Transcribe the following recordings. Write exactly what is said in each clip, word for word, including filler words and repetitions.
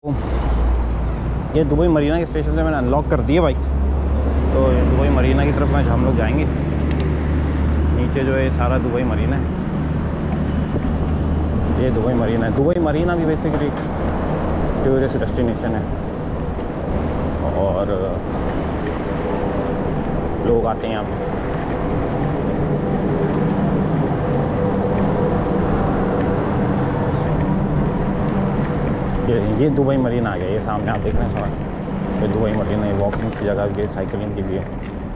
ये दुबई मरीना के स्टेशन से मैंने अनलॉक कर दिया बाइक, तो दुबई मरीना की तरफ में हम लोग जाएंगे। नीचे जो है सारा दुबई मरीना है, ये दुबई मरीना है। दुबई मरीना भी बेसिकली टूरिस्ट डेस्टिनेशन है और लोग आते हैं यहाँ पे। ये ये दुबई मरीना आ गया, ये सामने आप देख रहे हैं सर, ये दुबई मरीना। ये वॉकिंग की जगह भी है, साइकिलिंग की भी है।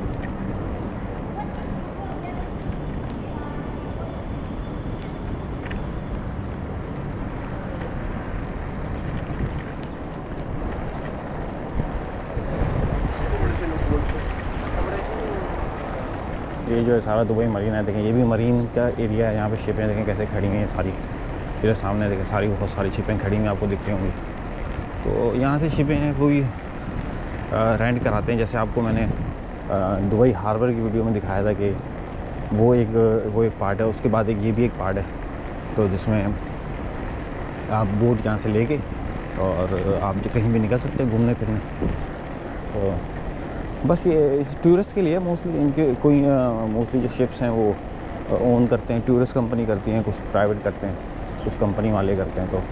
ये जो है सारा दुबई मरीना है। देखें ये भी मरीन का एरिया है, यहाँ पे शिपें देखें कैसे खड़ी हुई हैं सारी। इधर सामने देखें सारी बहुत सारी शिपें खड़ी हुई आपको दिख रही होंगी। तो यहाँ से शिपें हैं कोई रेंट कराते हैं। जैसे आपको मैंने दुबई हार्बर की वीडियो में दिखाया था कि वो एक वो एक पार्ट है, उसके बाद एक ये भी एक पार्ट है, तो जिसमें आप बोट यहाँ से लेके और आप जो कहीं भी निकल सकते हैं घूमने फिरने। तो बस ये टूरिस्ट के लिए मोस्टली, इनके कोई मोस्टली जो शिप्स हैं वो ओन करते हैं, टूरिस्ट कंपनी करती हैं, कुछ प्राइवेट करते हैं, कुछ कंपनी वाले करते हैं। तो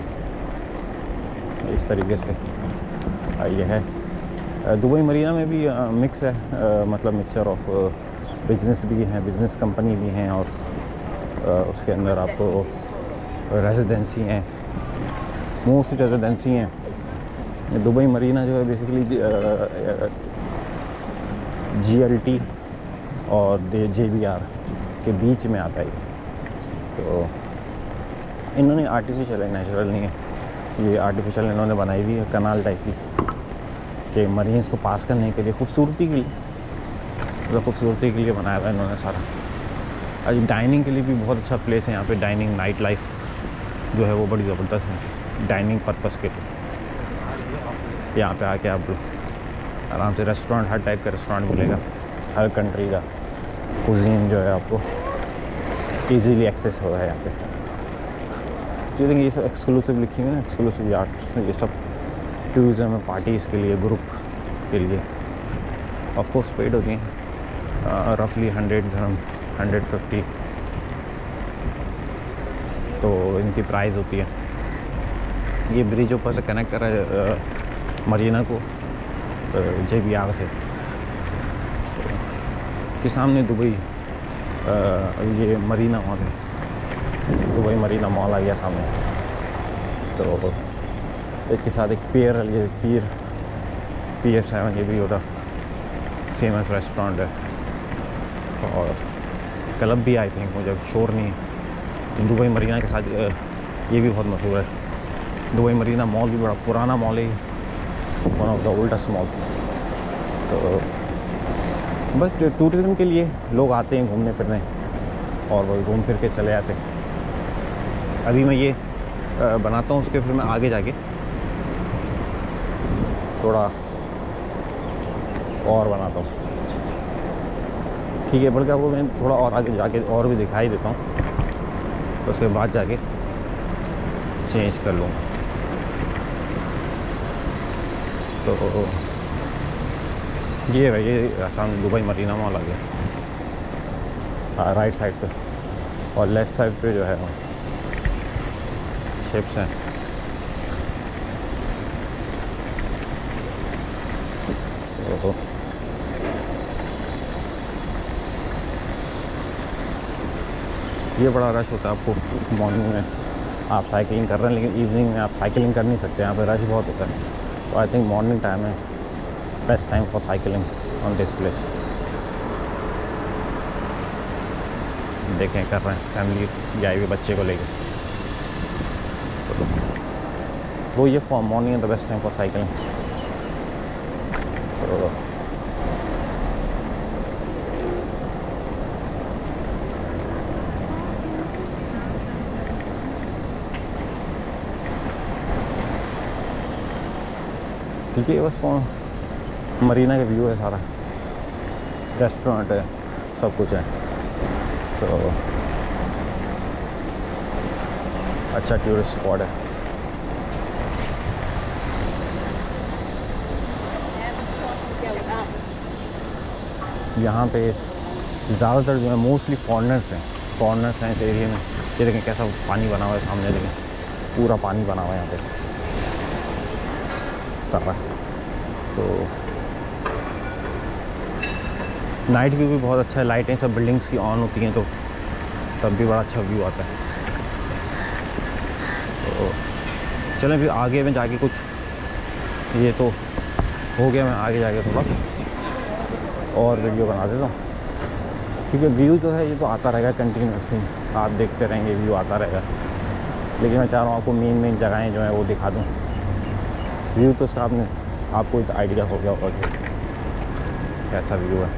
इस तरीके से ये है। दुबई मरीना में भी मिक्स है, मतलब मिक्सचर ऑफ बिजनेस भी हैं, बिजनेस कंपनी भी हैं, और उसके अंदर आपको रेजिडेंसी हैं, मोस्टली रेजिडेंसी हैं। दुबई मरीना जो है बेसिकली जी एल टी और जे बी आर के बीच में आता है। तो इन्होंने आर्टिफिशियल है, नेचुरल नहीं है, ये आर्टिफिशियल इन्होंने बनाई हुई है कनाल टाइप की, कि मरीन्स को पास करने के लिए, खूबसूरती के लिए, मतलब खूबसूरती के लिए बनाया हुआ है इन्होंने सारा। आज डाइनिंग के लिए भी बहुत अच्छा प्लेस है यहाँ पे। डाइनिंग नाइट लाइफ जो है वो बड़ी ज़बरदस्त है डाइनिंग पर्पज़ के लिए। यहाँ पे आके आप आराम से रेस्टोरेंट, हर टाइप का रेस्टोरेंट मिलेगा, हर कंट्री का कुजीन जो है आपको इजीली एक्सेस हो रहा है यहाँ पे। जो देखिए ये सब एक्सक्लूसिव लिखी हुई है ना, एक्सक्लूसिव यार्ड्स, ये सब टूरिज्म पार्टीज़ के लिए, ग्रुप के लिए ऑफ कोर्स पेड होती हैं, रफली हंड्रेड हंड्रेड फिफ्टी तो इनकी प्राइस होती है। ये ब्रिज ऊपर से कनेक्ट कर रहा है मरीना को जे बी आर से। के सामने दुबई ये मरीना मॉल है, दुबई मरीना मॉल आ गया सामने। तो इसके साथ एक पियर, ये पियर पियर सेवन, ये भी होता फेमस रेस्टोरेंट है, और क्लब भी आई थिंक, मुझे शोर नहीं है। तो दुबई मरीना के साथ ये भी बहुत मशहूर है। दुबई मरीना मॉल भी बड़ा पुराना मॉल है, one of the oldest mall. तो बस टूरिज़्म के लिए लोग आते हैं घूमने फिरने, और वो घूम फिर के चले जाते हैं। अभी मैं ये बनाता हूँ, उसके फिर मैं आगे जाके थोड़ा और बनाता हूँ, ठीक है। बल्कि आपको मैं थोड़ा और आगे जाके और भी दिखाई देता हूँ, तो उसके बाद जाके चेंज कर लूँगा। तो ये है, ये सामने दुबई मरीना मॉल आ गया, हाँ राइट साइड पे, और लेफ़्ट साइड पे जो है शिप्स हैं। तो ये बड़ा रश होता है आपको मॉर्निंग में, आप साइकिलिंग कर रहे हैं, लेकिन इवनिंग में आप साइकिलिंग कर नहीं सकते, यहाँ पे रश बहुत होता है। तो आई थिंक मॉर्निंग टाइम है best time for cycling on this place. देखें कर रहे हैं फैमिली आई हुई बच्चे को लेकर, वो ये for morning the best time for cycling. तो क्योंकि बस मरीना का व्यू है सारा, रेस्टोरेंट है, सब कुछ है, तो अच्छा टूरिस्ट स्पॉट है। यहाँ पे ज़्यादातर जो है मोस्टली फॉरेनर्स हैं फॉरेनर्स हैं इस एरिया में। ये देखें कैसा पानी बना हुआ है सामने, देखें पूरा पानी बना हुआ है यहाँ पे सारा। तो नाइट व्यू भी बहुत अच्छा है, लाइटें सब बिल्डिंग्स की ऑन होती हैं तो तब भी बड़ा अच्छा व्यू आता है। तो चलें फिर आगे में जाके कुछ, ये तो हो गया, मैं आगे जाके थोड़ा और वीडियो बना देता हूँ, क्योंकि व्यू जो है ये तो आता रहेगा कंटिन्यूसली, आप देखते रहेंगे व्यू आता रहेगा। लेकिन मैं चाह रहा हूँ आपको मेन मेन जगहें जो हैं वो दिखा दूँ। व्यू तो उसका आपने आपको एक आइडिया हो गया होगा कि कैसा व्यू है।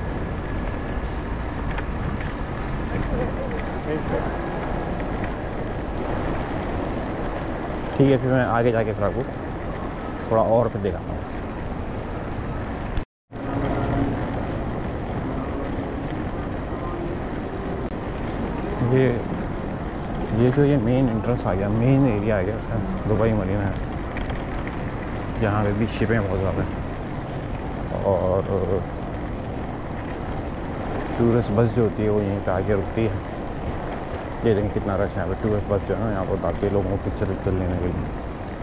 ठीक है, फिर मैं आगे जाके फिर आपको थोड़ा और फिर दिखाता हूँ। ये ये जो ये मेन एंट्रेंस आ गया, मेन एरिया आ गया दुबई मरीना है। यहाँ पे भी शिपें बहुत ज़्यादा हैं और टूरिस्ट बस जो होती है वो यहीं पे आके रुकती है। ये देखें कितना रश है यहाँ पे, टूरिस्ट बस जो है ना यहाँ पर आते हैं लोगों को पिक्चर विक्चर लेने के लिए।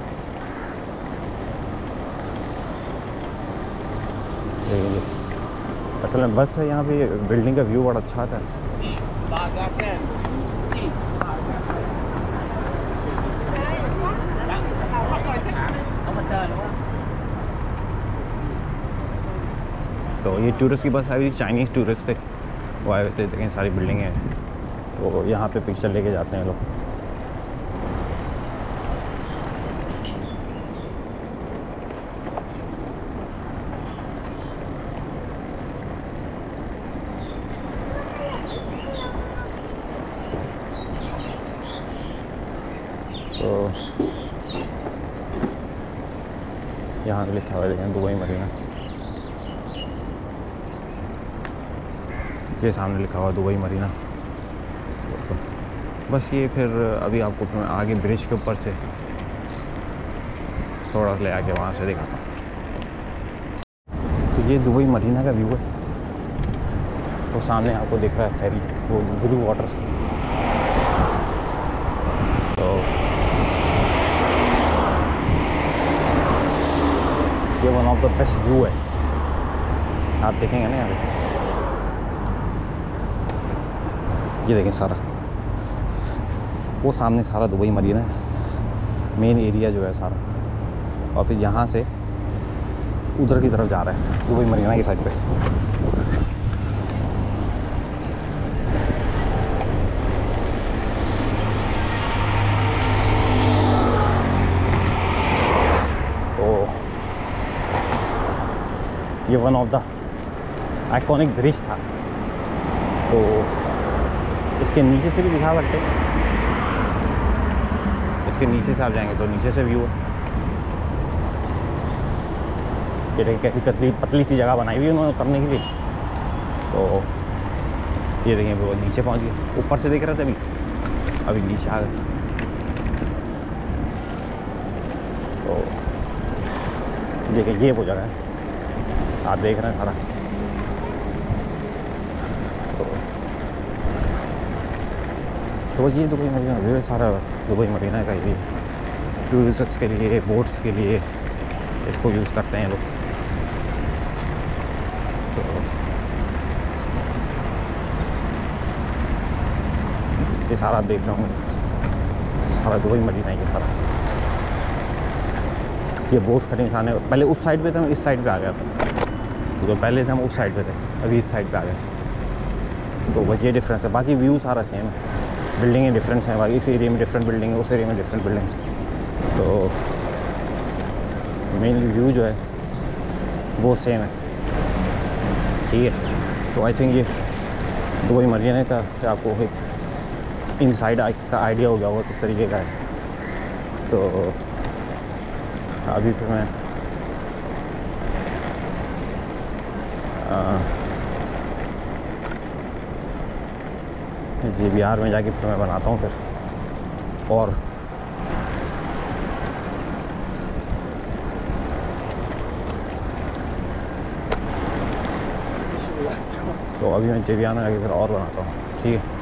देखिए असल में बस है यहाँ पे, बिल्डिंग का व्यू बड़ा अच्छा आता है। तो ये टूरिस्ट की बस आई थी, चाइनीज़ टूरिस्ट थे वो आए हुए थे, देखें सारी बिल्डिंगें हैं तो यहाँ पे पिक्चर लेके जाते हैं लोग। तो यहाँ पे लिखा हुआ है लेकिन दुबई मरीना, ये सामने लिखा हुआ दुबई मरीना। तो बस ये फिर अभी आपको मैं आगे ब्रिज के ऊपर से थोड़ा ले आके वहाँ से दिखाता हूँ। तो ये दुबई मरीना का व्यू है, वो सामने आपको दिख रहा है फेरी, वो ब्लू वाटर से। तो ये one of the best view है, आप देखेंगे ना यहाँ पे। ये देखें सारा वो सामने सारा दुबई मरीना है, मेन एरिया जो है सारा, और फिर यहाँ से उधर की तरफ जा रहा है दुबई मरीना की साइड पे। तो ये one of the iconic bridge था, तो इसके नीचे से भी दिखा सकते हैं। इसके नीचे से आप जाएंगे तो नीचे से व्यू है। ये देखिए कैसी पतली पतली सी जगह बनाई हुई है उन्होंने उतरने के लिए। तो ये देखिए वो नीचे पहुंच गए, ऊपर से देख रहे थे अभी अभी नीचे आ गए। तो देखिए ये वो जगह है, आप देख रहे हैं सारा। तो ये दुबई मरीना व्यू है सारा, दुबई मरीना का ये टूरिस्ट्स के लिए, बोट्स के लिए इसको यूज़ करते हैं लोग। तो ये सारा आप देख रहे होंगे, सारा दुबई मरीना है ये सारा। ये बोट्स खड़े सामने, पहले उस साइड पे थे, हम इस साइड पे आ गया था। तो पहले थे हम उस साइड पे थे, अभी इस साइड पे आ गए। तो बस ये डिफरेंस है, बाकी व्यू सारा सेम है। बिल्डिंगें डिफरेंट हैं, बाकी इस एरिया में डिफरेंट बिल्डिंग है, उस एरिया में डिफरेंट बिल्डिंग है। तो मेनली व्यू जो है वो सेम है, ठीक है। तो आई थिंक ये दुबई मरीना का आपको एक इनसाइड का आइडिया हो गया होगा किस तरीके का है। तो अभी फिर मैं जी बिहार में जाके फिर मैं बनाता हूँ फिर और तो अभी मैं जे वी आर में आगे फिर और बनाता हूँ, ठीक है।